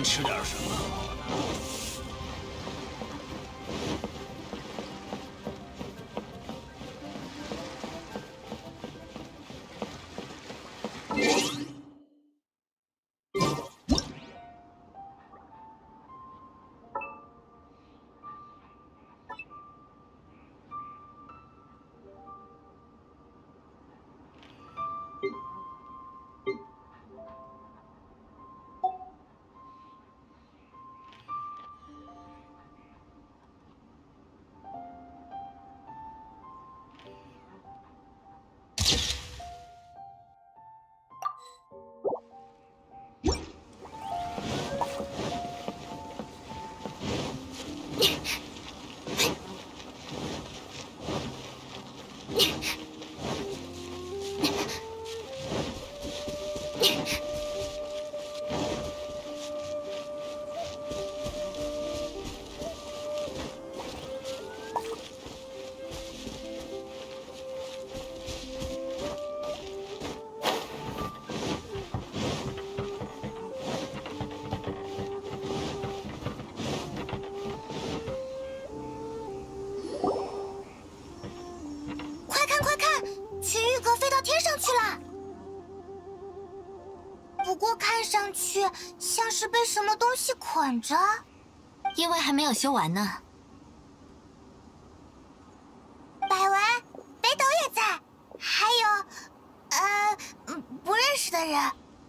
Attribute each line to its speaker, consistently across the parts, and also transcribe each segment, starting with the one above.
Speaker 1: 先吃点什么？
Speaker 2: 上去像是被什么东西捆着，
Speaker 3: 因为还没有修完呢。
Speaker 2: 百文、北斗也在，还有，不认识的人。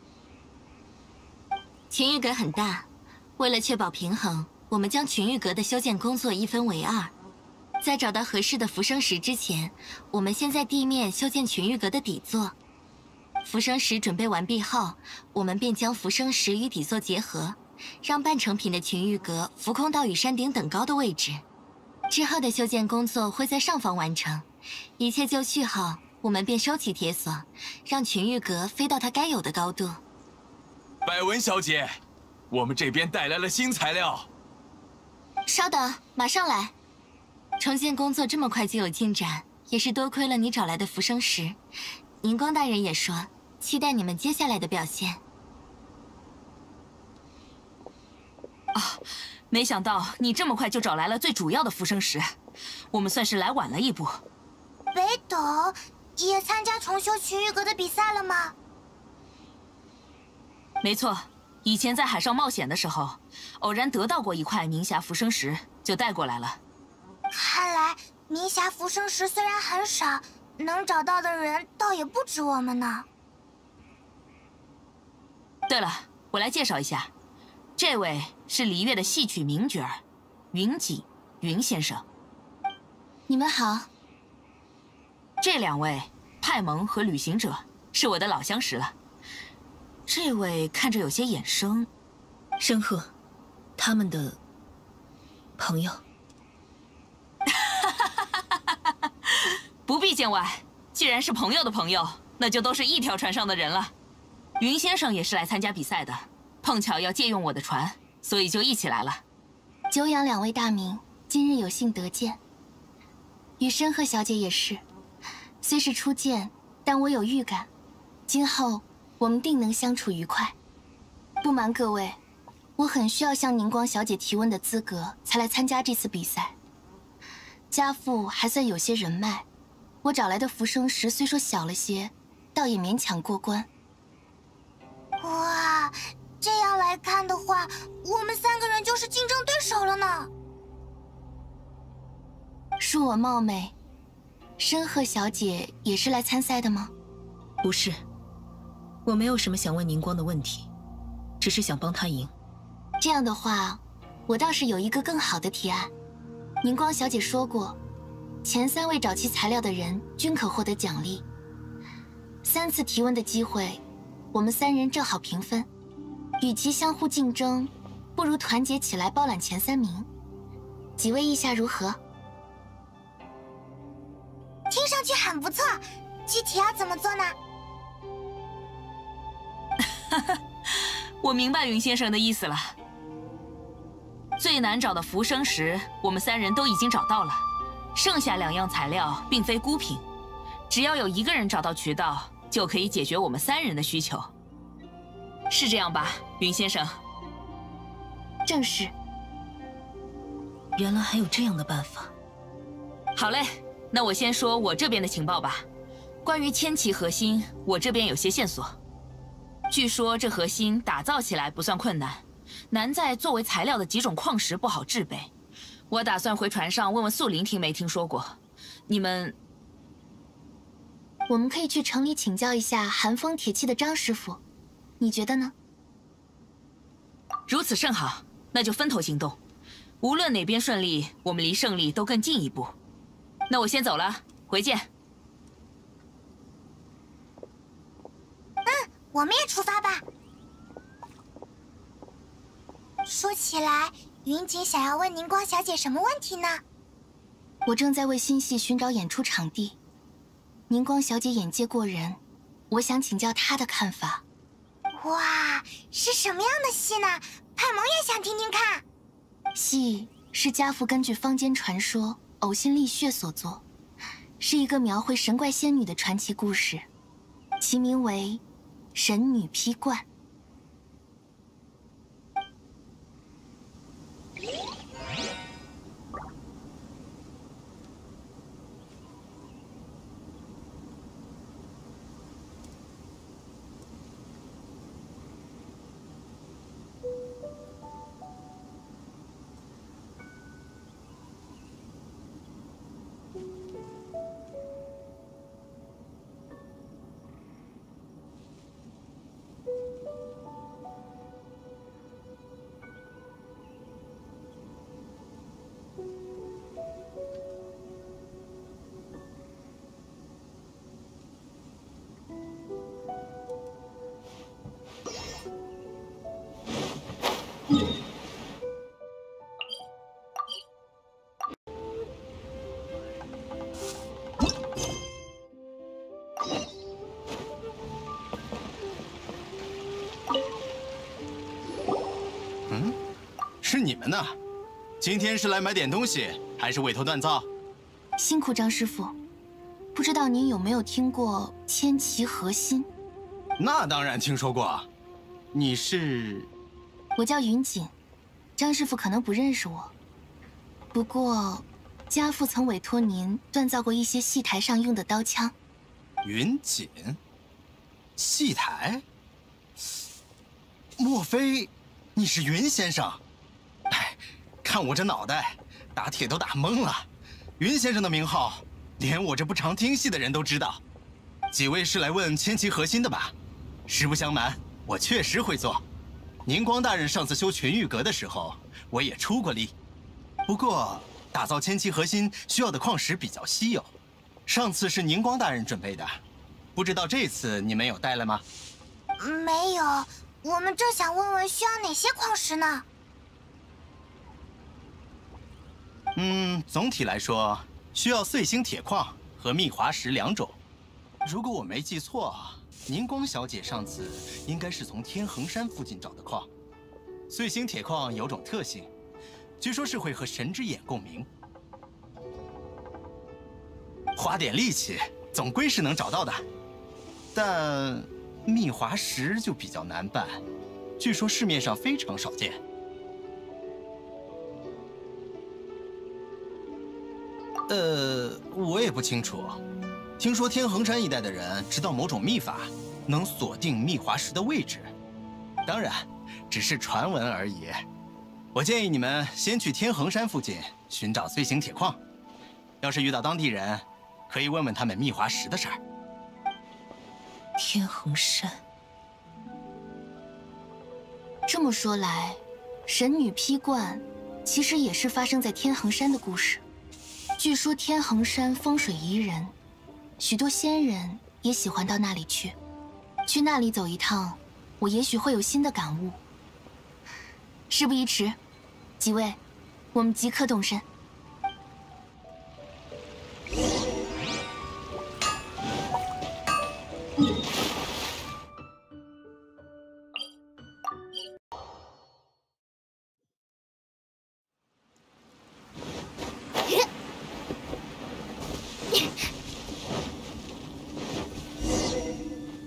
Speaker 3: 群玉阁很大，为了确保平衡，我们将群玉阁的修建工作一分为二。在找到合适的浮生石之前，我们先在地面修建群玉阁的底座。浮生石准备完毕后，我们便将浮生石与底座结合，让半成品的群玉阁浮空到与山顶等高的位置。之后的修建工作会在上方完成，一切就绪后，我们便收起铁索，让群玉阁飞到它该有的高度。
Speaker 4: 百文小姐，我们这边带来了新材料。
Speaker 3: 稍等，马上来。重建工作这么快就有进展，也是多亏了你找来的浮生石。宁光大人也说，期待你们接下来的表现。
Speaker 5: 啊，没想到你这么快就找来了最主要的浮生石，我们算是来晚了一步。
Speaker 2: 北斗也参加重修群玉阁的比赛了吗？
Speaker 5: 没错，以前在海上冒险的时候，偶然得到过一块明霞浮生石，就带过来了。
Speaker 2: 看来明霞浮生石虽然很少，能找到的人倒也不止我们呢。
Speaker 5: 对了，我来介绍一下，这位是璃月的戏曲名角儿云锦云先生。
Speaker 3: 你们好。
Speaker 5: 这两位派蒙和旅行者是我的老相识了。这位看着有些眼生，
Speaker 6: 申鹤，他们的朋友。
Speaker 5: 不必见外，既然是朋友的朋友，那就都是一条船上的人了。云先生也是来参加比赛的，碰巧要借用我的船，所以就一起来了。
Speaker 3: 久仰两位大名，今日有幸得见。与申鹤小姐也是，虽是初见，但我有预感，今后我们定能相处愉快。不瞒各位，我很需要向宁光小姐提问的资格，才来参加这次比赛。家父还算有些人脉，我找来的浮生石虽说小了些，倒也勉强过关。
Speaker 2: 哇，这样来看的话，我们三个人就是竞争对手了呢。
Speaker 3: 恕我冒昧，申鹤小姐也是来参赛的吗？
Speaker 6: 不是，我没有什么想问宁光的问题，只是想帮他赢。
Speaker 3: 这样的话，我倒是有一个更好的提案。宁光小姐说过，前3位找齐材料的人均可获得奖励。3次提问的机会，我们3人正好平分。与其相互竞争，不如团结起来包揽前3名。几位意下如何？
Speaker 2: 听上去很不错，具体要怎么做呢？
Speaker 5: 我明白云先生的意思了。最难找的浮生石，我们3人都已经找到了，剩下2样材料并非孤品，只要有1个人找到渠道，就可以解决我们3人的需求，是这样吧，云先生？
Speaker 3: 正是。
Speaker 6: 原来还有这样的办法。
Speaker 5: 好嘞，那我先说我这边的情报吧。关于千奇核心，我这边有些线索。据说这核心打造起来不算困难，难在作为材料的几种矿石不好制备。我打算回船上问问素林，听没听说过？你们，
Speaker 3: 我们可以去城里请教一下寒风铁器的张师傅，你觉得呢？
Speaker 5: 如此甚好，那就分头行动。无论哪边顺利，我们离胜利都更进一步。那我先走了，回见。
Speaker 2: 我们也出发吧。说起来，云锦想要问宁光小姐什么问题呢？
Speaker 3: 我正在为新戏寻找演出场地。宁光小姐眼界过人，我想请教她的看法。
Speaker 2: 哇，是什么样的戏呢？派萌也想听听看。
Speaker 3: 戏是家父根据坊间传说呕心沥血所作，是一个描绘神怪仙女的传奇故事，其名为《神女劈冠》。
Speaker 1: 是你们呢？今天是来买点东西，还是委托锻造？
Speaker 3: 辛苦张师傅，不知道您有没有听过千奇核心？
Speaker 1: 那当然听说过。你是？
Speaker 3: 我叫云锦，张师傅可能不认识我。不过，家父曾委托您锻造过一些戏台上用的刀枪。
Speaker 1: 云锦？戏台？莫非你是云先生？哎，看我这脑袋，打铁都打懵了。云先生的名号，连我这不常听戏的人都知道。几位是来问千奇核心的吧？实不相瞒，我确实会做。宁光大人上次修群玉阁的时候，我也出过力。不过，打造千奇核心需要的矿石比较稀有，上次是宁光大人准备的，不知道这次你们有带来吗？
Speaker 2: 没有，我们正想问问需要哪些矿石呢？
Speaker 1: 总体来说，需要碎星铁矿和密华石2种。如果我没记错，宁光小姐上次应该是从天衡山附近找的矿。碎星铁矿有种特性，据说是会和神之眼共鸣。花点力气，总归是能找到的。但密华石就比较难办，据说市面上非常少见。我也不清楚。听说天衡山一带的人知道某种秘法，能锁定密华石的位置。当然，只是传闻而已。我建议你们先去天衡山附近寻找碎形铁矿，要是遇到当地人，可以问问他们密华石的事儿。
Speaker 6: 天衡山。
Speaker 3: 这么说来，神女劈冠其实也是发生在天衡山的故事。据说天衡山风水宜人，许多仙人也喜欢到那里去。去那里走一趟，我也许会有新的感悟。事不宜迟，几位，我们即刻动身。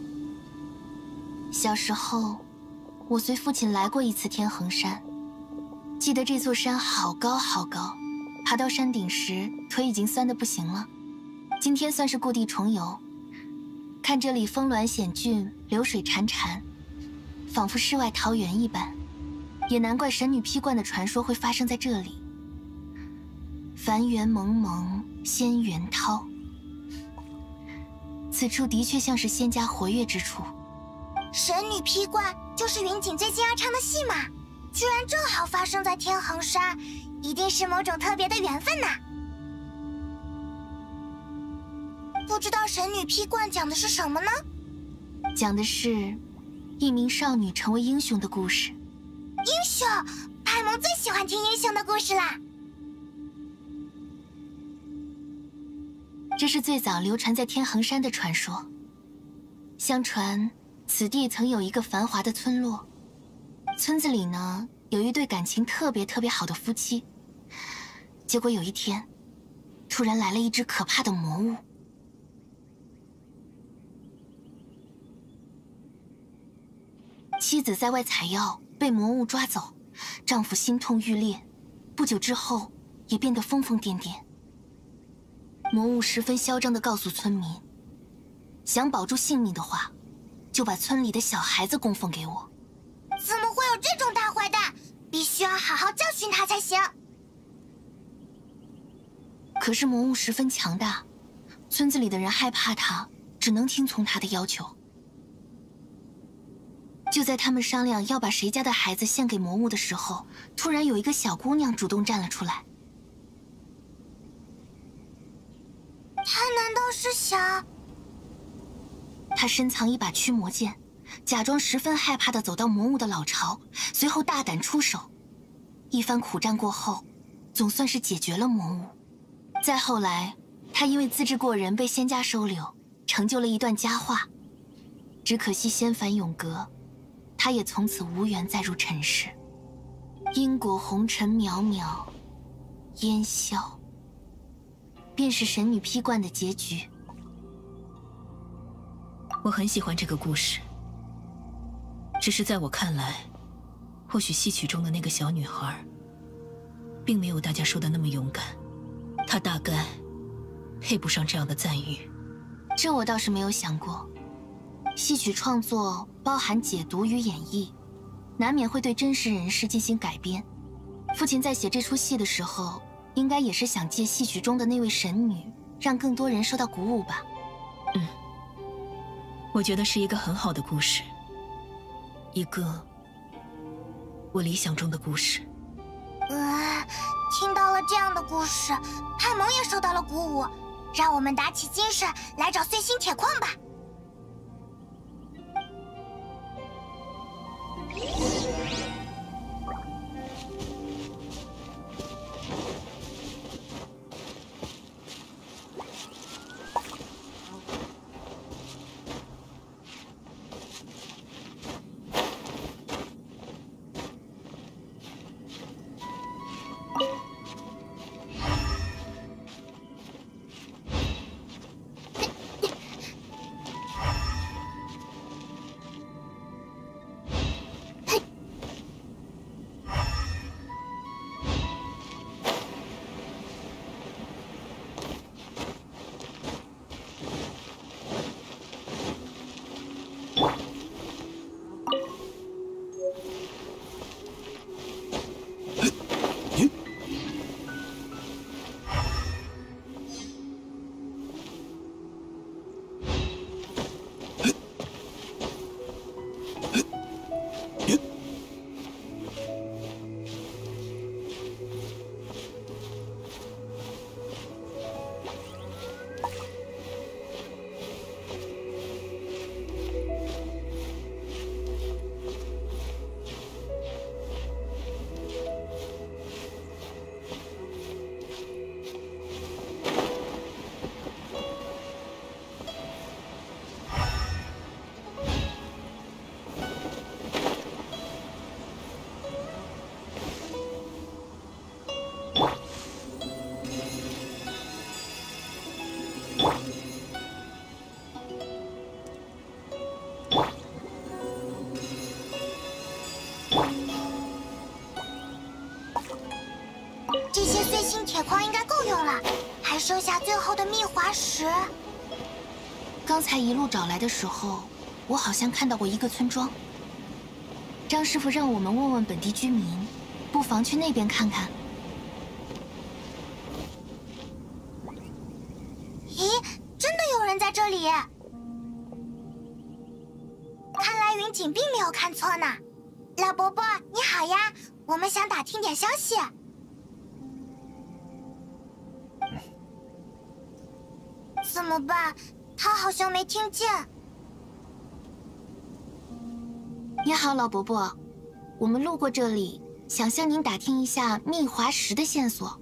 Speaker 3: 小时候，我随父亲来过一次天衡山， 记得这座山好高好高，爬到山顶时腿已经酸得不行了。今天算是故地重游，看这里峰峦险峻，流水潺潺，仿佛世外桃源一般。也难怪神女劈冠的传说会发生在这里。凡缘蒙蒙，仙缘涛。此处的确像是仙家活跃之处。
Speaker 2: 神女劈冠就是云锦最近要唱的戏码，居然正好发生在天衡山，一定是某种特别的缘分呐。不知道神女劈冠讲的是什么呢？
Speaker 3: 讲的是一名少女成为英雄的故事。
Speaker 2: 英雄，派蒙最喜欢听英雄的故事啦。
Speaker 3: 这是最早流传在天衡山的传说。相传，此地曾有一个繁华的村落，村子里呢有一对感情特别好的夫妻。结果有一天，突然来了一只可怕的魔物。妻子在外采药，被魔物抓走，丈夫心痛欲裂，不久之后也变得疯癫。魔物十分嚣张地告诉村民，想保住性命的话，就把村里的小孩子供奉给我。
Speaker 2: 怎么会有这种大坏蛋？必须要好好教训他才行。
Speaker 3: 可是魔物十分强大，村子里的人害怕他，只能听从他的要求。就在他们商量要把谁家的孩子献给魔物的时候，突然有一个小姑娘主动站了出来。
Speaker 2: 她难道是想……
Speaker 3: 她身藏一把驱魔剑，假装十分害怕地走到魔物的老巢，随后大胆出手。一番苦战过后，总算是解决了魔物。再后来，她因为资质过人被仙家收留，成就了一段佳话。只可惜仙凡永隔，她也从此无缘再入尘世。因果红尘渺渺，烟消，便是神女劈冠的结局。
Speaker 6: 我很喜欢这个故事，只是在我看来，或许戏曲中的那个小女孩，并没有大家说的那么勇敢，她大概配不上这样的赞誉。
Speaker 3: 这我倒是没有想过。戏曲创作包含解读与演绎，难免会对真实人事进行改编。父亲在写这出戏的时候，应该也是想借戏曲中的那位神女，让更多人受到鼓舞吧。
Speaker 6: 我觉得是一个很好的故事，一个我理想中的故事。
Speaker 2: 听到了这样的故事，派蒙也受到了鼓舞，让我们打起精神来找碎星铁矿吧。 这些碎星铁矿应该够用了，还剩下最后的秘华石。
Speaker 3: 刚才一路找来的时候，我好像看到过一个村庄。张师傅让我们问问本地居民，不妨去那边看看。
Speaker 2: 咦，真的有人在这里！看来云锦并没有看错呢。老伯伯，你好呀，我们想打听点消息。怎么办？他好像没听见。
Speaker 3: 你好，老伯伯，我们路过这里，想向您打听一下秘华石的线索。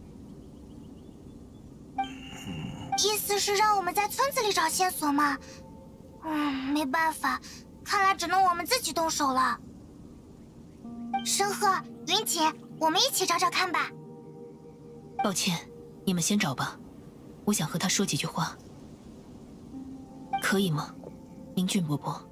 Speaker 2: 意思是让我们在村子里找线索吗？没办法，看来只能我们自己动手了。申鹤、云锦，我们一起找找看吧。
Speaker 6: 抱歉，你们先找吧，我想和他说几句话，可以吗，明俊伯伯？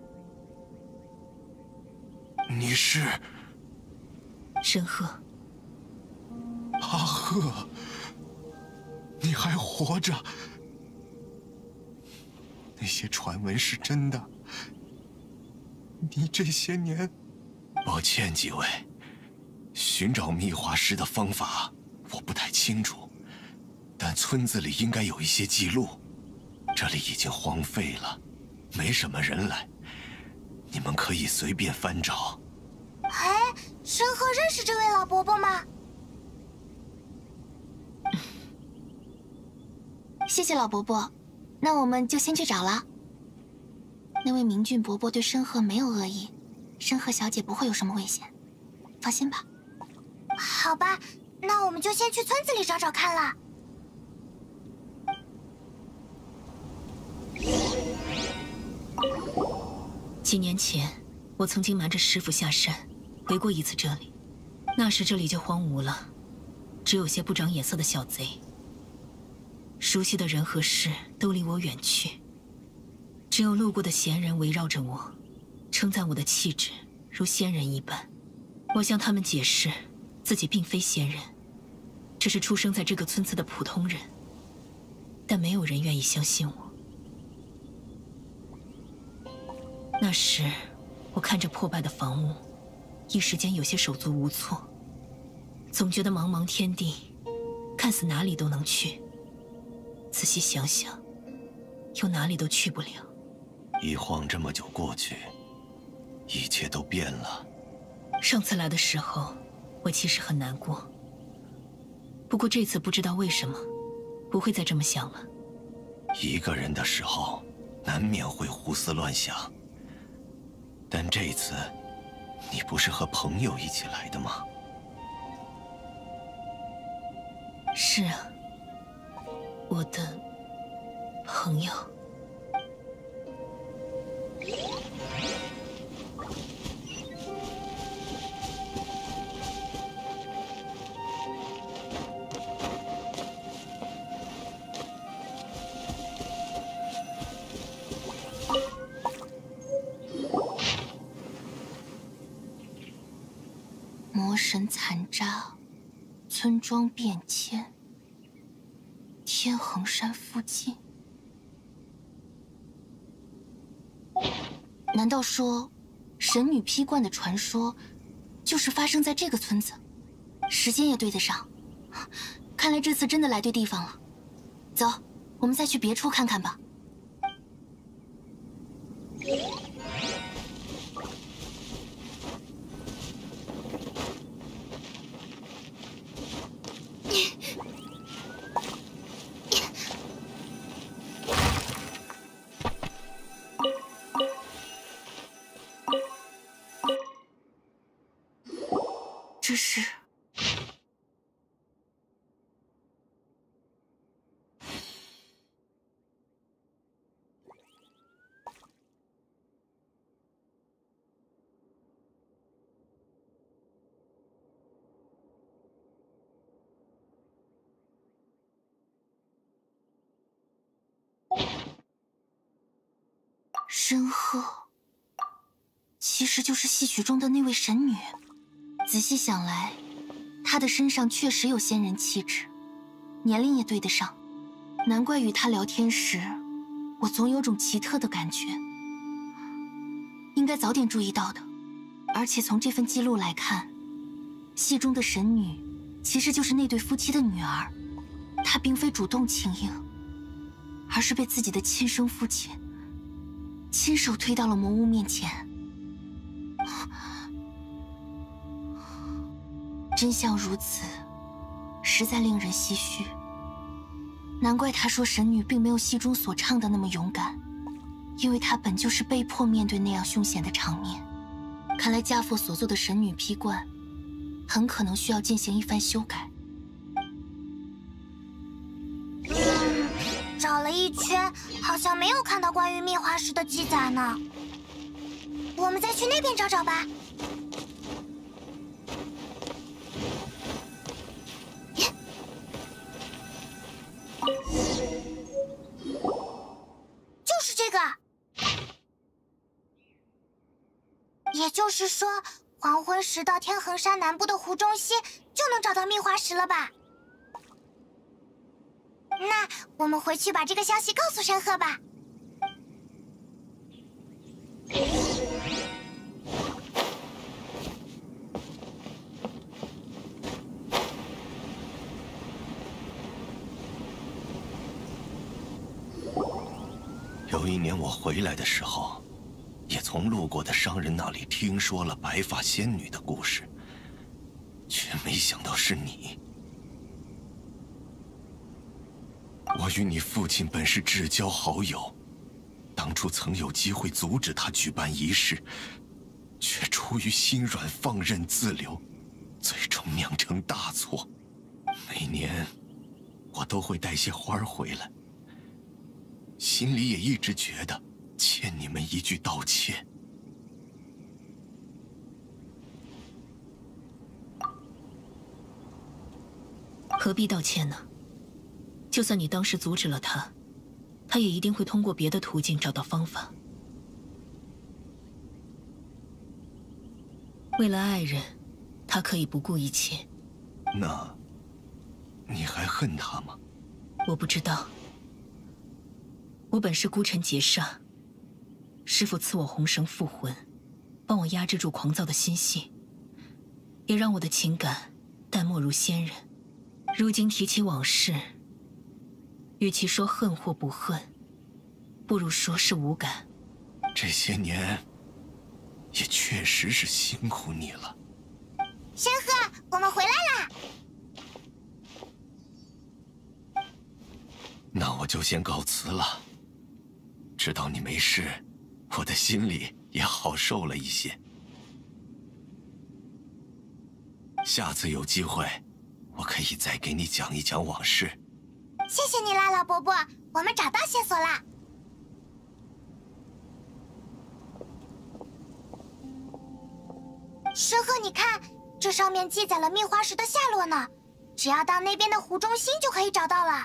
Speaker 4: 你是
Speaker 6: 申鹤。
Speaker 4: 阿鹤，你还活着？那些传闻是真的？你这些年……抱歉，几位，寻找秘华石的方法我不太清楚，但村子里应该有一些记录。这里已经荒废了，没什么人来，你们可以随便翻找。
Speaker 2: 哎，申鹤认识这位老伯伯吗？
Speaker 3: 谢谢老伯伯，那我们就先去找了。那位明俊伯伯对申鹤没有恶意，申鹤小姐不会有什么危险，放心吧。
Speaker 2: 好吧，那我们就先去村子里找找看了。
Speaker 6: 几年前，我曾经瞒着师傅下山，回过一次这里。那时这里就荒芜了，只有些不长眼色的小贼。熟悉的人和事都离我远去，只有路过的闲人围绕着我，称赞我的气质如仙人一般。我向他们解释，自己并非仙人，只是出生在这个村子的普通人，但没有人愿意相信我。那时，我看着破败的房屋，一时间有些手足无措，总觉得茫茫天地，看似哪里都能去。仔细想想，又哪里都去不了。
Speaker 4: 一晃这么久过去，一切都变了。
Speaker 6: 上次来的时候，我其实很难过。不过这次不知道为什么，不会再这么想了。
Speaker 4: 一个人的时候，难免会胡思乱想。但这次，你不是和朋友一起来的吗？
Speaker 6: 是啊，我的朋友。
Speaker 3: 魔神残渣，村庄变迁，天衡山附近。难道说，神女劈冠的传说，就是发生在这个村子？时间也对得上，看来这次真的来对地方了。走，我们再去别处看看吧。这是……申鹤，其实就是戏曲中的那位神女。仔细想来， 他的身上确实有仙人气质，年龄也对得上，难怪与他聊天时，我总有种奇特的感觉。应该早点注意到的。而且从这份记录来看，戏中的神女其实就是那对夫妻的女儿，她并非主动请缨，而是被自己的亲生父亲亲手推到了魔巫面前。真相如此，实在令人唏嘘。难怪他说神女并没有戏中所唱的那么勇敢，因为她本就是被迫面对那样凶险的场面。看来家父所做的神女披冠，很可能需要进行一番修改。
Speaker 2: 找了一圈，好像没有看到关于密花石的记载呢。我们再去那边找找吧。就是这个。也就是说，黄昏时到天衡山南部的湖中心就能找到密花石了吧？那我们回去把这个消息告诉申鹤吧。
Speaker 4: 有一年我回来的时候，也从路过的商人那里听说了白发仙女的故事，却没想到是你。我与你父亲本是至交好友，当初曾有机会阻止他举办仪式，却出于心软放任自流，最终酿成大错。每年我都会带些花回来，心里也一直觉得欠你们一句道歉。
Speaker 6: 何必道歉呢？就算你当时阻止了他，他也一定会通过别的途径找到方法。为了爱人，他可以不顾一切。
Speaker 4: 那，你还恨他吗？
Speaker 6: 我不知道。我本是孤臣劫煞，师父赐我红绳附魂，帮我压制住狂躁的心性，也让我的情感淡漠如仙人。如今提起往事，与其说恨或不恨，不如说是无感。
Speaker 4: 这些年，也确实是辛苦你了。
Speaker 2: 申鹤，我们回来啦！
Speaker 4: 那我就先告辞了。知道你没事，我的心里也好受了一些。下次有机会，我可以再给你讲一讲往事。
Speaker 2: 谢谢你啦，老伯伯，我们找到线索啦。申鹤，你看，这上面记载了密花石的下落呢，只要到那边的湖中心就可以找到了。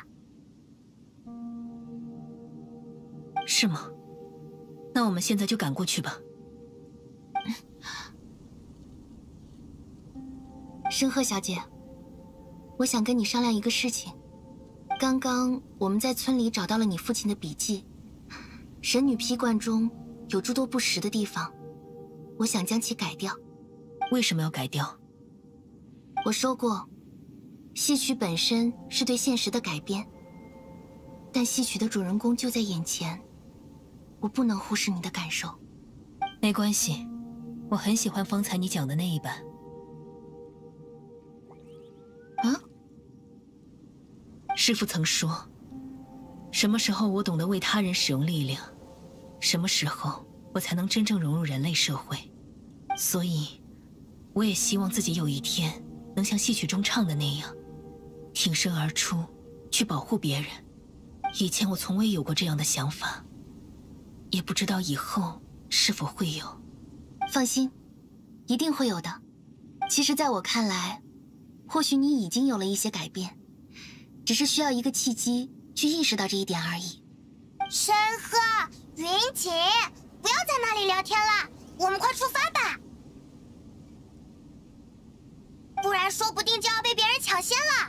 Speaker 6: 是吗？那我们现在就赶过去吧。
Speaker 3: 申鹤小姐，我想跟你商量一个事情。刚刚我们在村里找到了你父亲的笔记，神女披冠中有诸多不实的地方，我想将其改掉。
Speaker 6: 为什么要改掉？
Speaker 3: 我说过，戏曲本身是对现实的改编，但戏曲的主人公就在眼前，我不能忽视你的感受。
Speaker 6: 没关系，我很喜欢方才你讲的那一版。
Speaker 3: 啊？
Speaker 6: 师父曾说，什么时候我懂得为他人使用力量，什么时候我才能真正融入人类社会。所以，我也希望自己有一天能像戏曲中唱的那样，挺身而出，去保护别人。以前我从未有过这样的想法，也不知道以后是否会有。
Speaker 3: 放心，一定会有的。其实在我看来，或许你已经有了一些改变，只是需要一个契机去意识到这一点而已。
Speaker 2: 申鹤、云锦，不要在那里聊天了，我们快出发吧。 不然说不定就要被别人抢先了。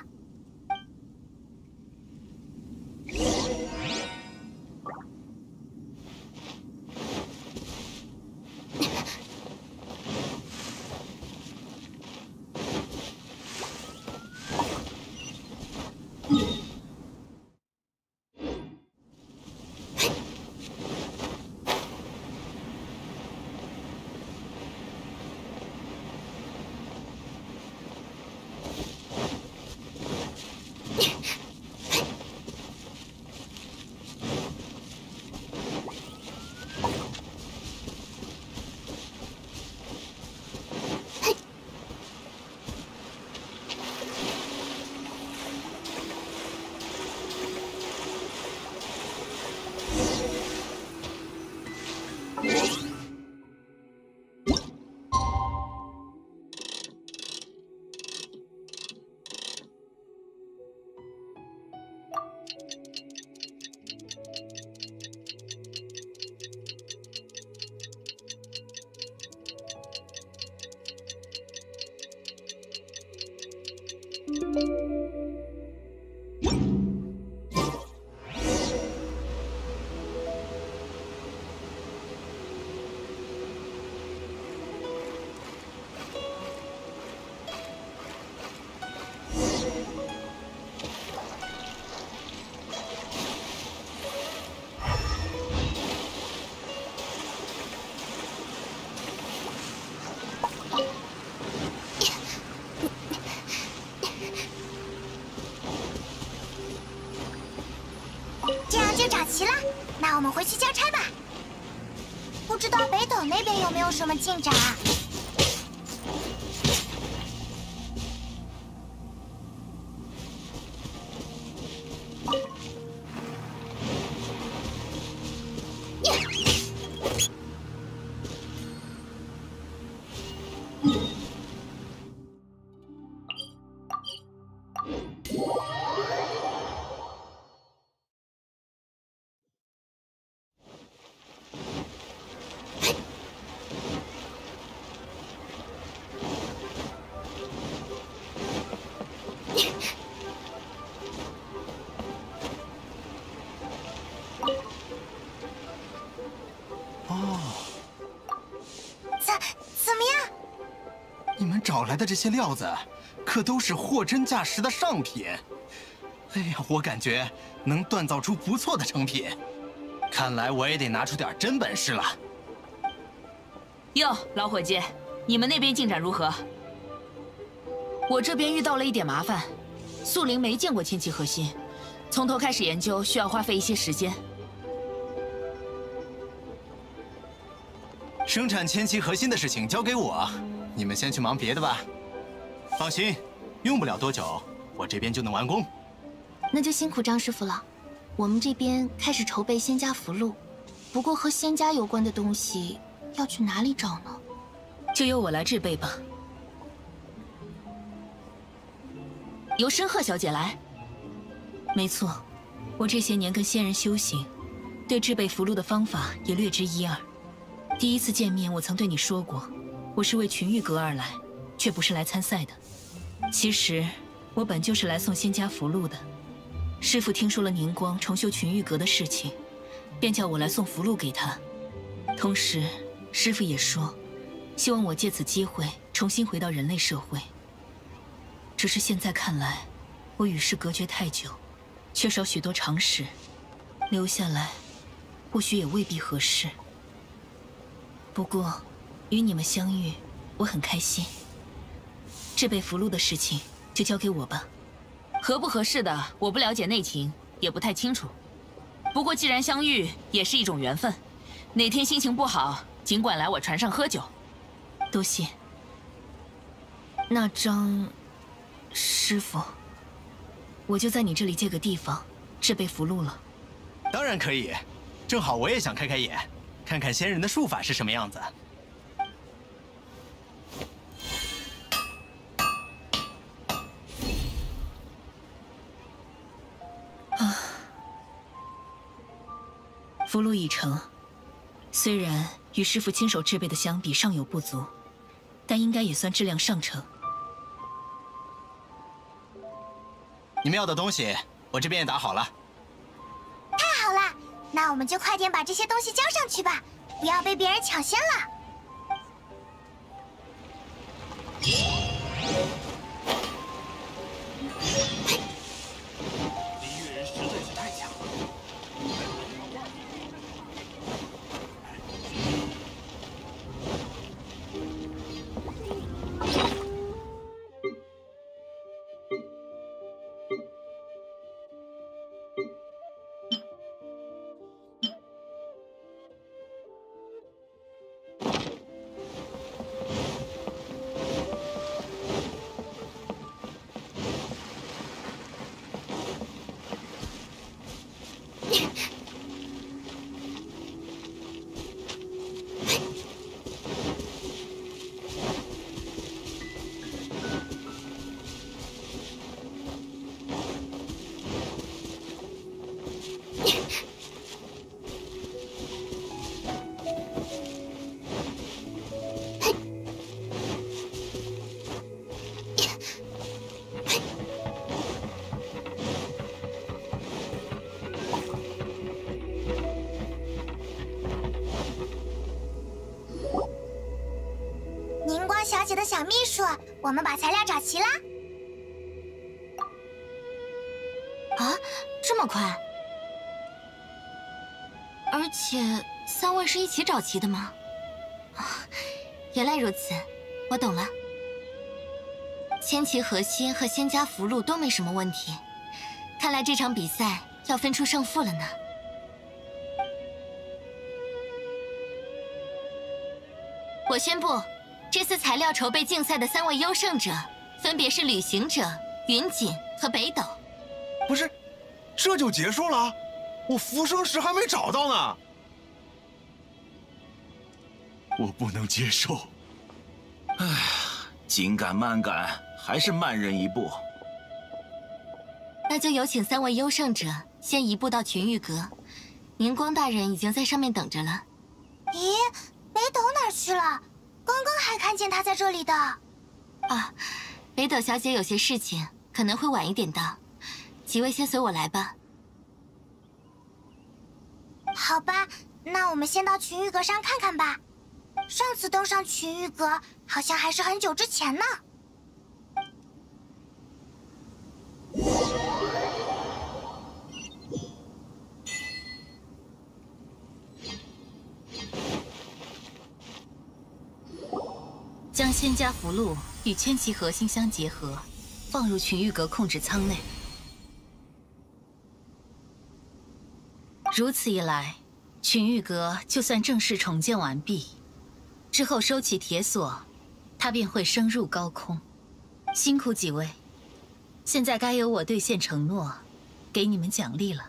Speaker 2: 找齐了，那我们回去交差吧。不知道北斗那边有没有什么进展啊？怎么样？
Speaker 1: 你们找来的这些料子，可都是货真价实的上品。哎呀，我感觉能锻造出不错的成品。看来我也得拿出点真本事了。
Speaker 5: 哟，老伙计，你们那边进展如何？我这边遇到了一点麻烦，素灵没见过千奇核心，从头开始研究需要花费一些时间。
Speaker 1: 生产千奇核心的事情交给我，你们先去忙别的吧。放心，用不了多久，我这边就能完工。
Speaker 3: 那就辛苦张师傅了。我们这边开始筹备仙家符箓，不过和仙家有关的东西要去哪里找呢？
Speaker 6: 就由我来制备吧。
Speaker 5: 由申鹤小姐来。
Speaker 6: 没错，我这些年跟仙人修行，对制备符箓的方法也略知一二。第一次见面，我曾对你说过，我是为群玉阁而来，却不是来参赛的。其实，我本就是来送仙家符箓的。师父听说了宁光重修群玉阁的事情，便叫我来送符箓给他。同时，师父也说，希望我借此机会重新回到人类社会。只是现在看来，我与世隔绝太久，缺少许多常识，留下来，或许也未必合适。不过，与你们相遇，我很开心。制备符箓的事情就交给我吧。
Speaker 5: 合不合适的，我不了解内情，也不太清楚。不过既然相遇，也是一种缘分。哪天心情不好，尽管来我船上喝酒。
Speaker 6: 多谢。那张师傅，我就在你这里借个地方制备符箓了。
Speaker 1: 当然可以，正好我也想开开眼，看看仙人的术法是什么样子。
Speaker 6: 符箓已成，虽然与师父亲手制备的相比尚有不足，但应该也算质量上乘。
Speaker 1: 你们要的东西我这边也打好了。
Speaker 2: 太好了，那我们就快点把这些东西交上去吧，不要被别人抢先了。
Speaker 7: 李月人实在是太强了。
Speaker 2: 小姐的小秘书，我们把材料找齐啦！
Speaker 3: 啊，这么快？而且3位是一起找齐的吗？啊，原来如此，我懂了。千奇核心和仙家符箓都没什么问题，看来这场比赛要分出胜负了呢。我宣布。这次材料筹备竞赛的3位优胜者，分别是旅行者、云锦和北斗。
Speaker 7: 不是，这就结束了？我浮生石还没找到呢。
Speaker 4: 我不能接受。
Speaker 8: 哎呀，紧赶慢赶，还是慢人一步。
Speaker 3: 那就有请3位优胜者先移步到群玉阁，宁光大人已经在上面等着了。
Speaker 2: 咦，北斗哪儿去了？刚刚还看见他在这里的。
Speaker 3: 啊，北斗小姐有些事情，可能会晚一点到。几位先随我来吧。
Speaker 2: 好吧，那我们先到群玉阁上看看吧。上次登上群玉阁，好像还是很久之前呢。
Speaker 6: 将仙家符箓与千奇核心相结合，放入群玉阁控制舱内。如此一来，群玉阁就算正式重建完毕，之后收起铁锁，它便会升入高空。辛苦几位，现在该由我兑现承诺，给你们奖励了。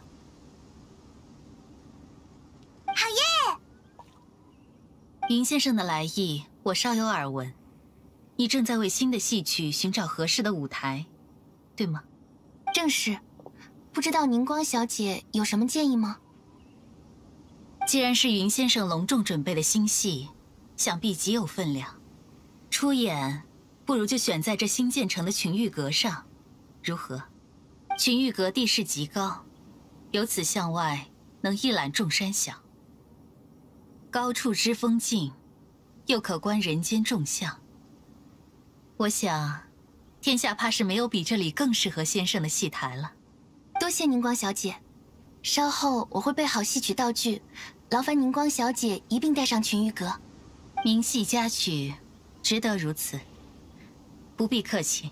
Speaker 2: 好耶！
Speaker 6: 云先生的来意，我稍有耳闻。你正在为新的戏曲寻找合适的舞台，对吗？
Speaker 3: 正是。不知道宁光小姐有什么建议吗？
Speaker 6: 既然是云先生隆重准备的新戏，想必极有分量。出演，不如就选在这新建成的群玉阁上，如何？群玉阁地势极高，由此向外能一览众山小。高处知风静，又可观人间众相。我想，天下怕是没有比这里更适合先生的戏台了。
Speaker 3: 多谢宁光小姐，稍后我会备好戏曲道具，劳烦宁光小姐一并带上群玉阁。
Speaker 6: 名戏佳曲，值得如此，不必客气。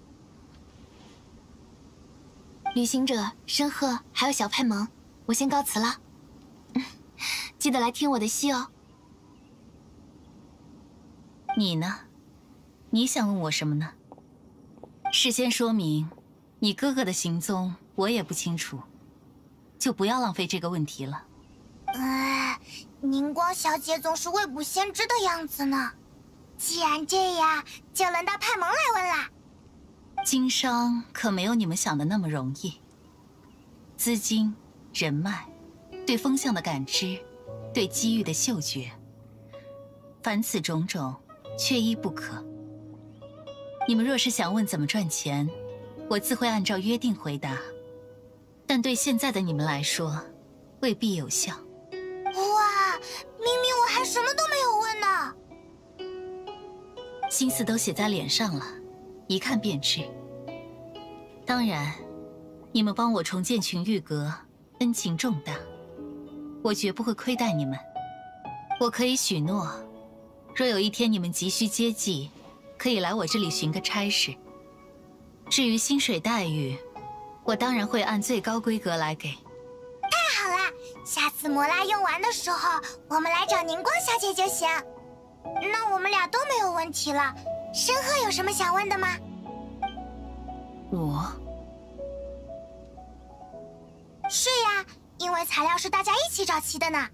Speaker 3: 旅行者、申鹤还有小派蒙，我先告辞了。记得来听我的戏哦。
Speaker 6: 你呢？你想问我什么呢？事先说明，你哥哥的行踪我也不清楚，就不要浪费这个问题了。
Speaker 2: 宁光小姐总是未卜先知的样子呢。既然这样，就轮到派蒙来问啦。
Speaker 6: 经商可没有你们想的那么容易，资金、人脉、对风向的感知、对机遇的嗅觉，凡此种种，缺一不可。你们若是想问怎么赚钱， 我自会按照约定回答，但对现在的你们来说，未必有效。
Speaker 2: 哇，明明我还什么都没有问呢。
Speaker 6: 心思都写在脸上了，一看便知。当然，你们帮我重建群玉阁，恩情重大，我绝不会亏待你们。我可以许诺，若有一天你们急需接济，可以来我这里寻个差事。至于薪水待遇，我当然会按最高规格来给。
Speaker 2: 太好了，下次魔拉用完的时候，我们来找凝光小姐就行。那我们俩都没有问题了。申鹤有什么想问的吗？
Speaker 6: 我？
Speaker 2: 是呀，因为材料是大家一起找齐的呢。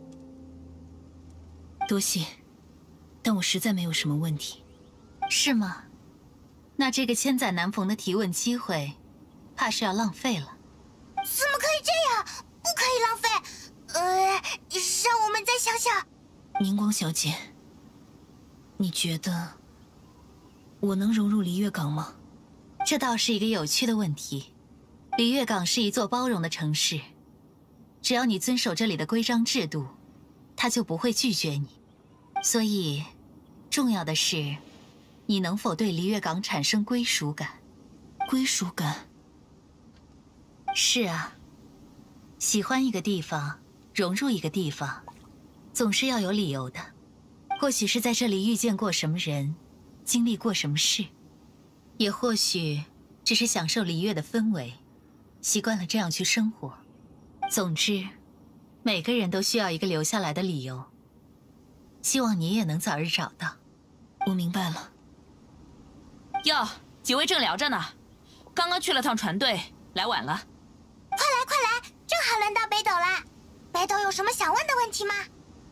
Speaker 6: 多谢，但我实在没有什么问题。是吗？那这个千载难逢的提问机会，怕是要浪费了。
Speaker 2: 怎么可以这样？不可以浪费。让我们再想想。
Speaker 6: 凝光小姐，你觉得我能融入璃月港吗？这倒是一个有趣的问题。璃月港是一座包容的城市，只要你遵守这里的规章制度，它就不会拒绝你。所以，重要的是，你能否对璃月港产生归属感？归属感？是啊，喜欢一个地方，融入一个地方，总是要有理由的。或许是在这里遇见过什么人，经历过什么事，也或许只是享受璃月的氛围，习惯了这样去生活。总之，每个人都需要一个留下来的理由。希望你也能早日找到。我明白了。
Speaker 5: 哟，几位正聊着呢，刚刚去了趟船队，来晚了。
Speaker 2: 快来快来，正好轮到北斗啦。北斗有什么想问的问题吗？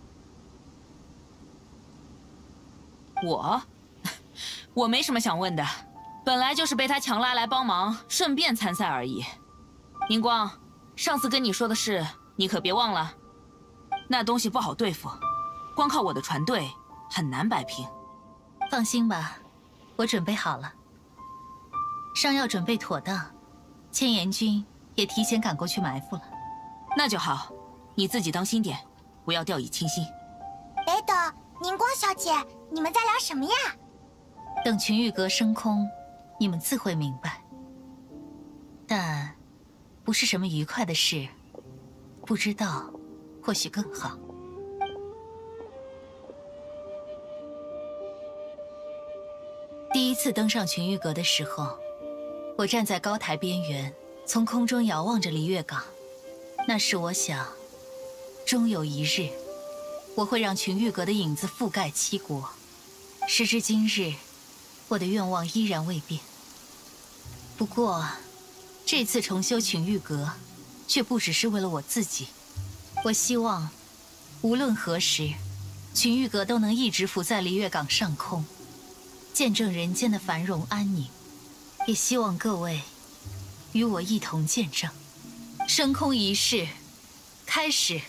Speaker 5: 我没什么想问的，本来就是被他强拉来帮忙，顺便参赛而已。凝光，上次跟你说的事，你可别忘了。那东西不好对付，光靠我的船队很难摆平。
Speaker 6: 放心吧，我准备好了。上药准备妥当，千岩军也提前赶过去埋伏了。
Speaker 5: 那就好，你自己当心点，不要掉以轻心。
Speaker 2: 北斗，凝光小姐，你们在聊什么呀？
Speaker 6: 等群玉阁升空，你们自会明白。但不是什么愉快的事，不知道或许更好。第一次登上群玉阁的时候，我站在高台边缘，从空中遥望着璃月港。那时我想，终有一日，我会让群玉阁的影子覆盖七国。时至今日，我的愿望依然未变。不过，这次重修群玉阁，却不只是为了我自己。我希望，无论何时，群玉阁都能一直浮在璃月港上空，见证人间的繁荣安宁。也希望各位与我一同见证。升空仪式开始。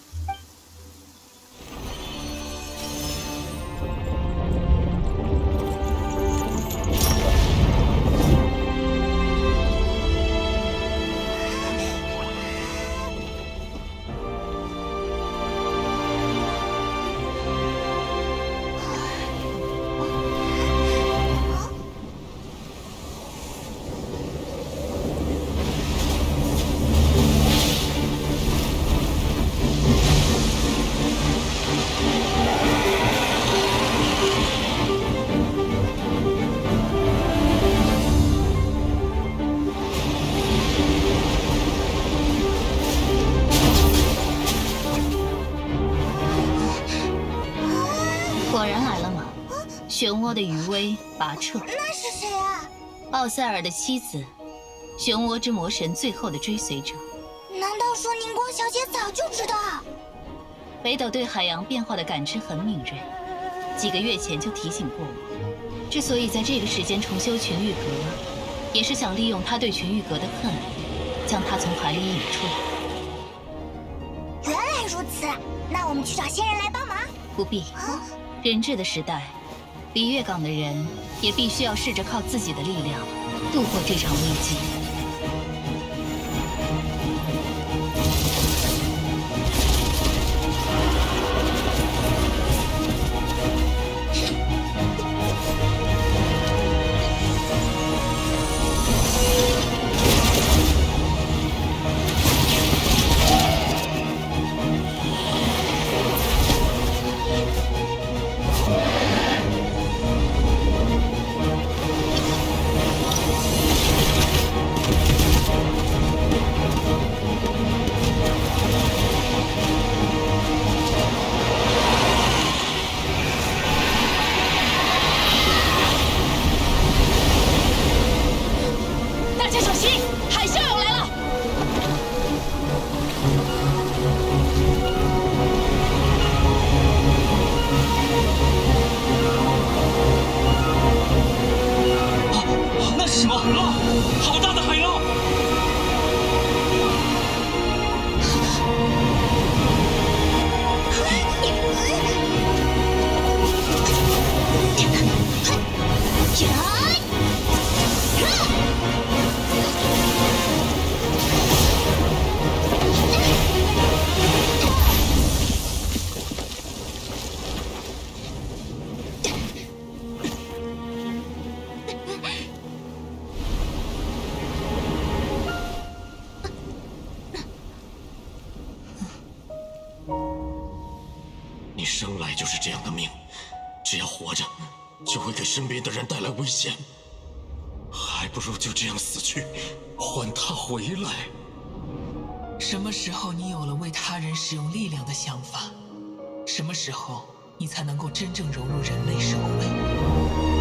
Speaker 6: 漩涡的余威拔彻。
Speaker 2: 那是谁啊？
Speaker 6: 奥塞尔的妻子，漩涡之魔神最后的追随者。
Speaker 2: 难道说凝光小姐早就知道？
Speaker 6: 北斗对海洋变化的感知很敏锐，几个月前就提醒过我。之所以在这个时间重修群玉阁，也是想利用他对群玉阁的恨，将他从海里引出来。
Speaker 2: 原来如此，那我们去找仙人来帮忙。
Speaker 6: 不必，人质的时代，璃月港的人也必须要试着靠自己的力量
Speaker 3: 度过这场危机。
Speaker 4: 你生来就是这样的命，只要活着，就会给身边的人带来危险，还不如就这样死去，换他回来。
Speaker 9: 什么时候你有了为他人使用力量的想法？什么时候你才能够真正融入人类社会？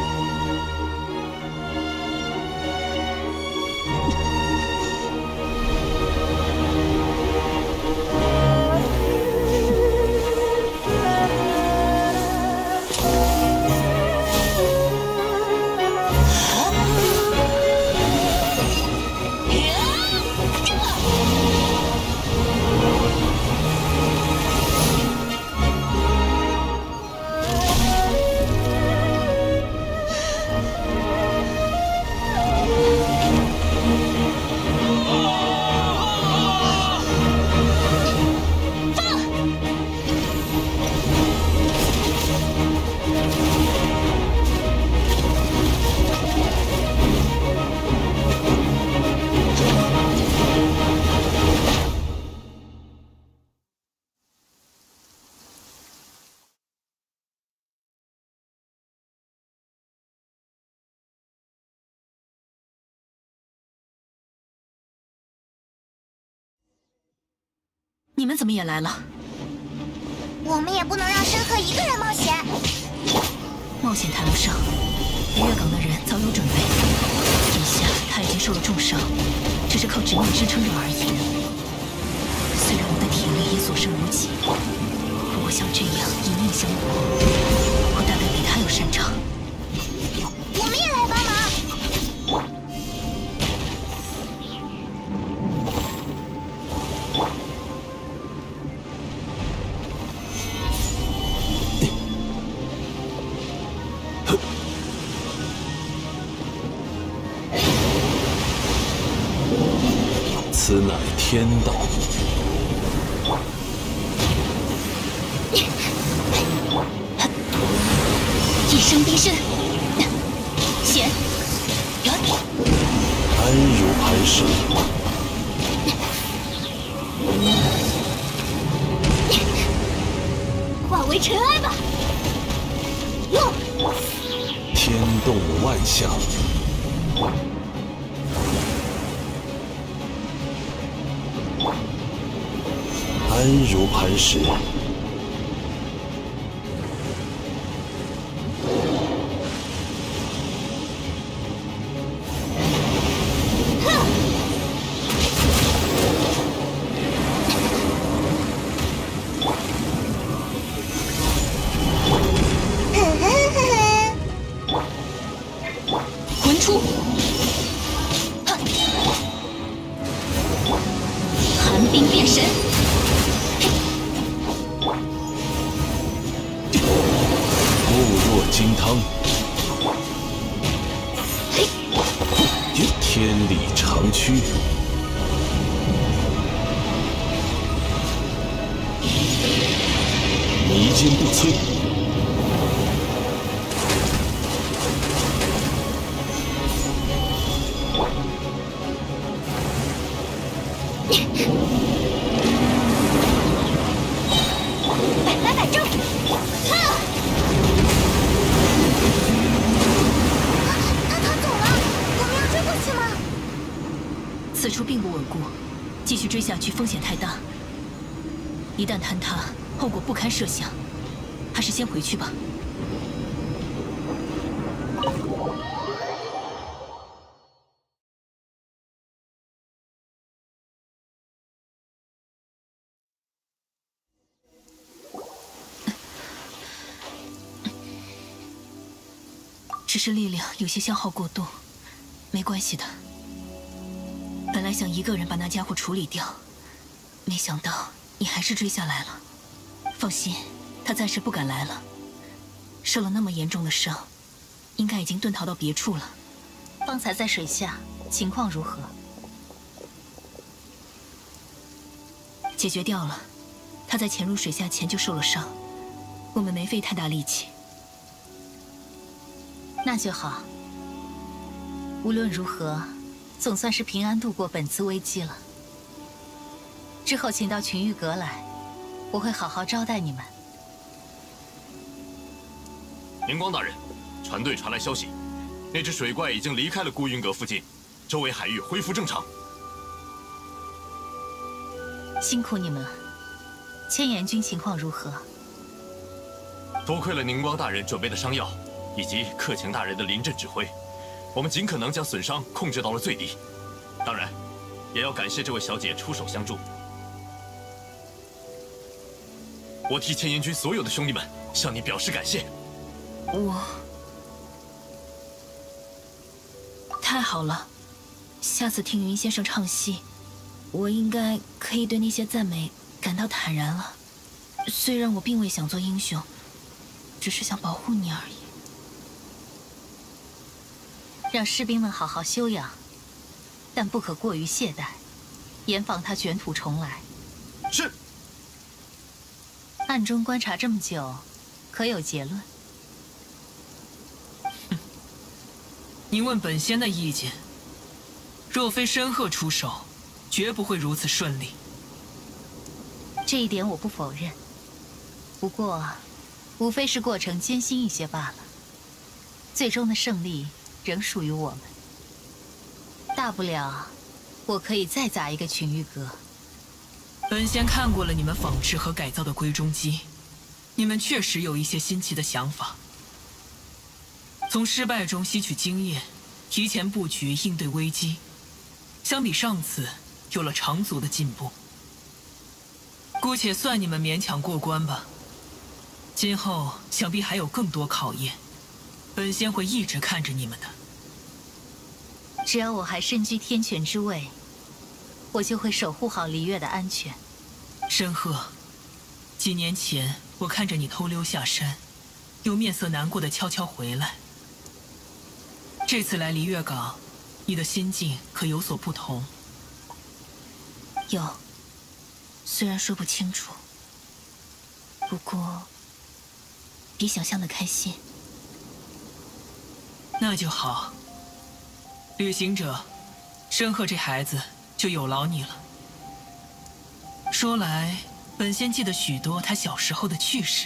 Speaker 6: 你们怎么也来了？
Speaker 2: 我们也不能让申鹤一个人冒险。
Speaker 6: 冒险谈不上，鱼跃港的人早有准备。眼下他已经受了重伤，只是靠执念支撑着而已。虽然我的体力也所剩无几，不过像这样以命相搏，我大概比他要擅长。
Speaker 2: 我们也来帮忙。
Speaker 4: 此乃天道。
Speaker 3: 一声低身，显，
Speaker 4: 安如磐石。
Speaker 3: 化为尘埃吧。
Speaker 4: 天动万象。安如磐石。
Speaker 3: 魂出，寒冰变身。
Speaker 4: 固若金汤。 躯，弥坚不摧。
Speaker 2: 百发百中！他走了，我们要追过去吗？
Speaker 6: 此处并不稳固，继续追下去风险太大。一旦坍塌，后果不堪设想。还是先回去吧。只是力量有些消耗过度，没关系的。本来想一个人把那家伙处理掉，没想到你还是追下来了。放心，他暂时不敢来了。受了那么严重的伤，应该已经遁逃到别处了。
Speaker 3: 方才在水下，情况如何？
Speaker 6: 解决掉了。他在潜入水下前就受了伤，我们没费太大力气。
Speaker 3: 那就好。无论如何，总算是平安度过本次危机了。之后请到群玉阁来，我会好好招待你们。
Speaker 10: 明光大人，船队传来消息，那只水怪已经离开了孤云阁附近，周围海域恢复正常。
Speaker 3: 辛苦你们了。千岩君情况如何？
Speaker 10: 多亏了宁光大人准备的伤药，以及克勤大人的临阵指挥，我们尽可能将损伤控制到了最低。当然，也要感谢这位小姐出手相助。我替千岩君所有的兄弟们向你表示感谢。
Speaker 6: 太好了，下次听云先生唱戏，我应该可以对那些赞美感到坦然了。虽然我并未想做英雄，只是想保护你而已。
Speaker 3: 让士兵们好好休养，但不可过于懈怠，严防他卷土重来。
Speaker 10: 是。
Speaker 3: 暗中观察这么久，可有结论？
Speaker 9: 您问本仙的意见，若非申鹤出手，绝不会如此顺利。
Speaker 3: 这一点我不否认，不过，无非是过程艰辛一些罢了。最终的胜利仍属于我们。大不了，我可以再砸一个群玉阁。
Speaker 9: 本仙看过了你们仿制和改造的龟中机，你们确实有一些新奇的想法。从失败中吸取经验，提前布局应对危机，相比上次有了长足的进步。姑且算你们勉强过关吧。今后想必还有更多考验，本仙会一直看着你们的。
Speaker 3: 只要我还身居天权之位，我就会守护好璃月的安全。
Speaker 9: 申鹤，几年前我看着你偷溜下山，又面色难过的悄悄回来。这次来璃月港，你的心境可有所不同？
Speaker 6: 有，虽然说不清楚，不过比想象的开心。
Speaker 9: 那就好。旅行者，申鹤这孩子就有劳你了。说来，本仙记得许多他小时候的趣事。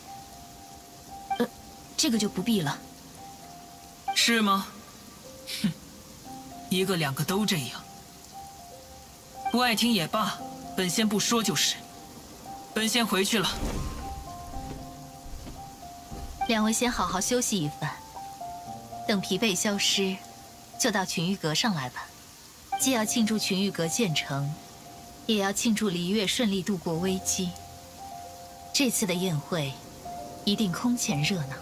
Speaker 6: 这个就不必了。
Speaker 9: 是吗？哼，一个两个都这样。不爱听也罢，本仙不说就是。本仙回去了。
Speaker 3: 两位先好好休息一番，等疲惫消失，就到群玉阁上来吧。既要庆祝群玉阁建成，也要庆祝璃月顺利度过危机。这次的宴会一定空前热闹。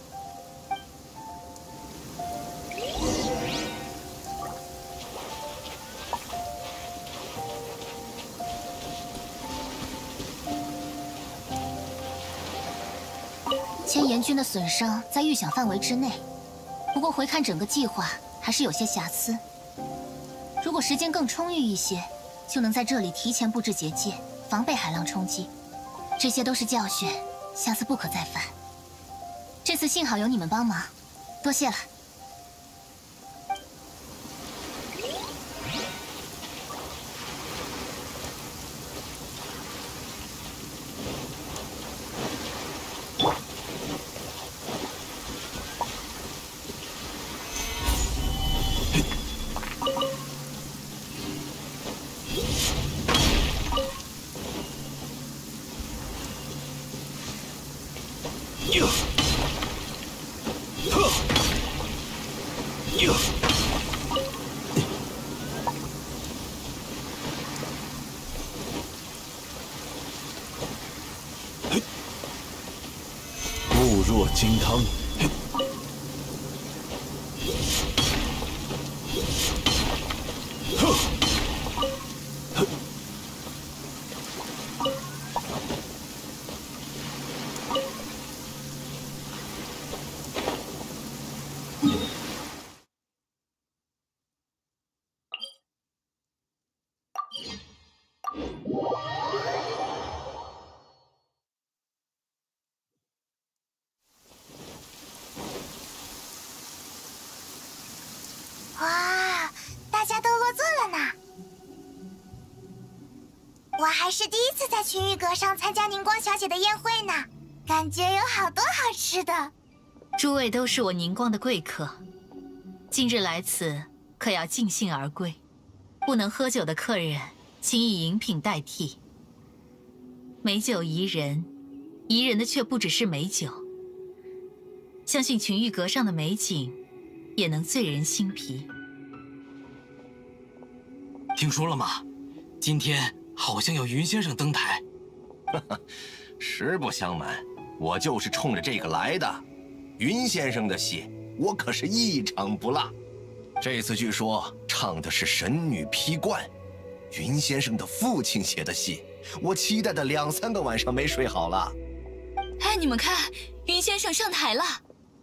Speaker 2: 千岩君的损伤在预想范围之内，不过回看整个计划还是有些瑕疵。
Speaker 3: 如果时间更充裕一些，就能在这里提前布置结界，防备海浪冲击。这些都是教训，下次不可再犯。这次幸好有你们帮忙，多谢了。
Speaker 4: 固若金汤。
Speaker 2: 哇，大家都落座了呢。我还是第一次在群玉阁上参加宁光小姐的宴会呢，感觉有好多好吃的。
Speaker 6: 诸位都是我宁光的贵客，今日来此可要尽兴而归。不能喝酒的客人，请以饮品代替。美酒宜人，宜人的却不只是美酒。相信群玉阁上的美景，也能醉人心脾。
Speaker 1: 听说了吗？今天好像有云先生登台。
Speaker 4: 实不相瞒，我就是冲着这个来的。云先生的戏，我可是一场不落。这次据说唱的是神女披冠，云先生的父亲写的戏，我期待的2、3个晚上没睡好了。
Speaker 5: 哎，你们看，云先生上台了。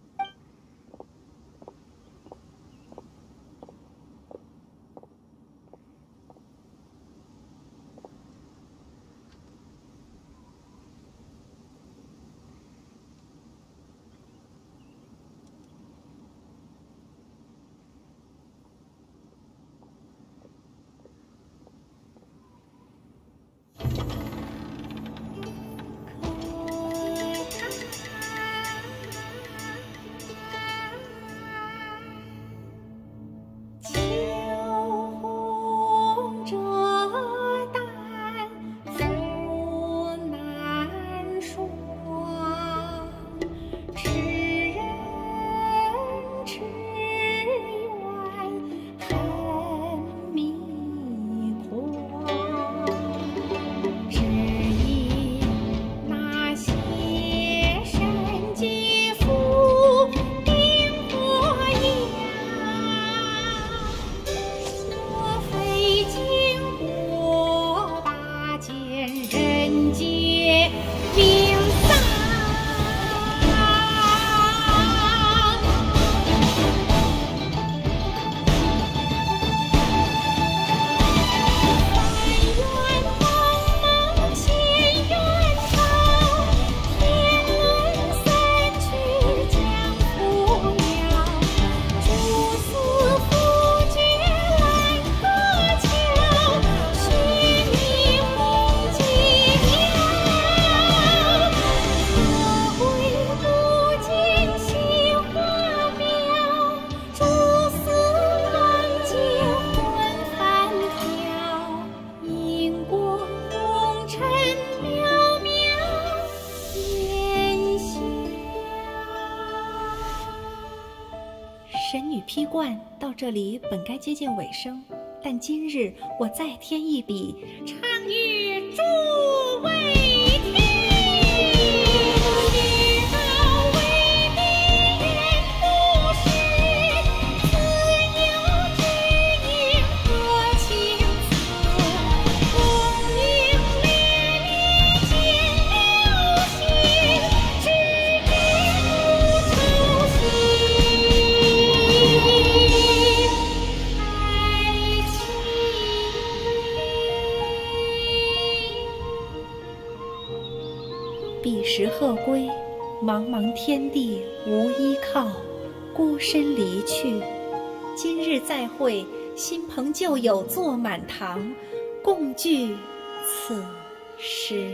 Speaker 11: 到这里本该接近尾声，但今日我再添一笔，唱与诸位听。 彼时鹤归，茫茫天地无依靠，孤身离去。今日再会，新朋旧友坐满堂，共聚此时。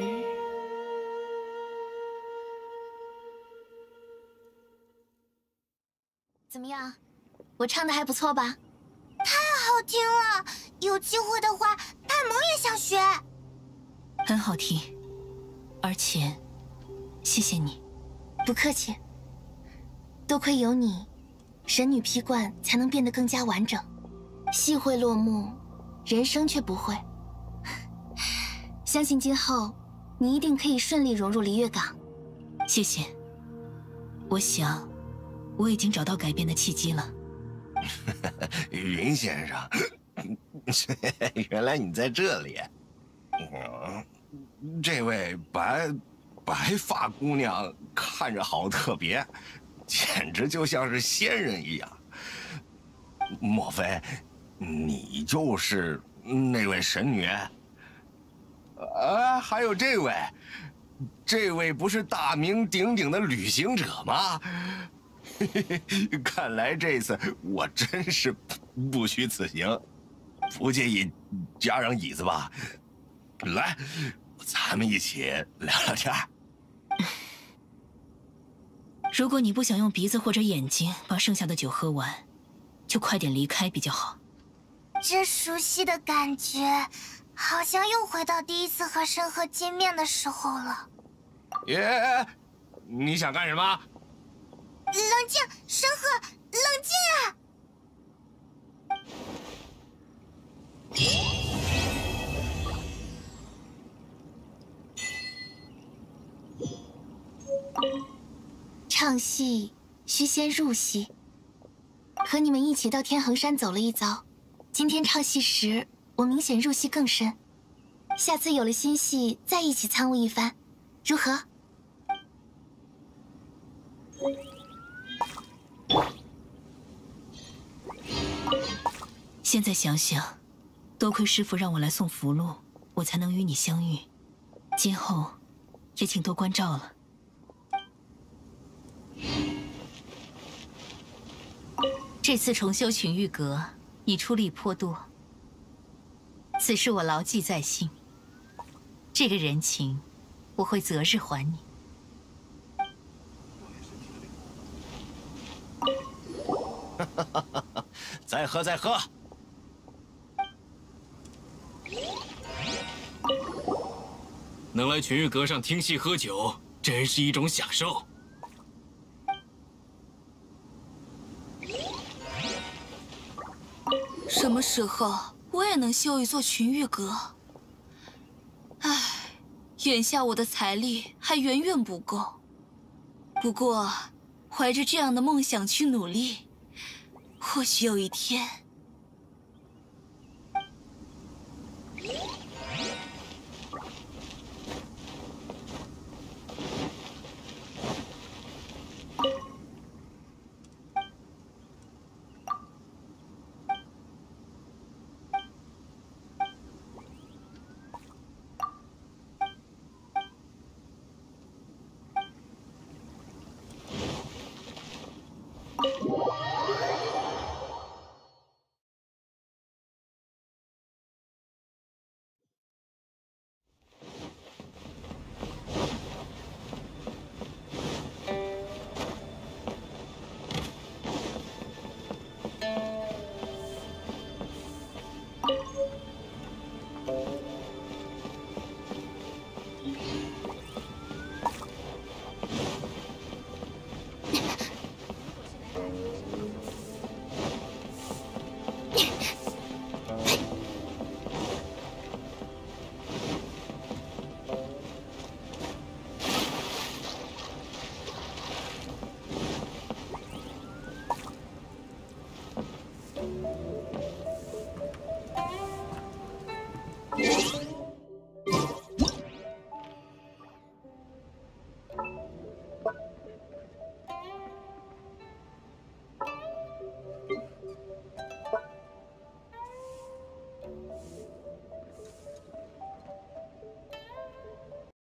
Speaker 3: 怎么样？我唱的还不错吧？
Speaker 2: 太好听了！有机会的话，派萌也想学。
Speaker 6: 很好听，而且谢谢你。
Speaker 3: 不客气。多亏有你，神女披冠才能变得更加完整。戏会落幕，人生却不会。相信今后你一定可以顺利融入璃月港。
Speaker 6: 谢谢。我想，我已经找到改变的契机了。
Speaker 4: 云先生，原来你在这里。这位白发姑娘看着好特别，简直就像是仙人一样。莫非你就是那位神女？还有这位不是大名鼎鼎的旅行者吗？看来这次我真是不虚此行，不介意加上椅子吧？来，咱们一起聊聊天。
Speaker 6: 如果你不想用鼻子或者眼睛把剩下的酒喝完，就快点离开比较好。
Speaker 2: 这熟悉的感觉，好像又回到第一次和申鹤见面的时候了。
Speaker 4: 你想干什么？
Speaker 2: 冷静，申鹤，冷静啊！
Speaker 3: 唱戏需先入戏，和你们一起到天衡山走了一遭，今天唱戏时我明显入戏更深。下次有了新戏再一起参悟一番，如何？
Speaker 6: 现在想想，多亏师父让我来送符箓，我才能与你相遇。今后也请多关照了。
Speaker 5: 这次重修群玉阁，你出力颇多，此事我牢记在心。这个人情，我会择日还你。
Speaker 4: 再喝，再喝。
Speaker 12: 能来群玉阁上听戏喝酒，真是一种享受。
Speaker 13: 什么时候我也能修一座群玉阁？唉，眼下我的财力还远远不够。不过，怀着这样的梦想去努力，或许有一天。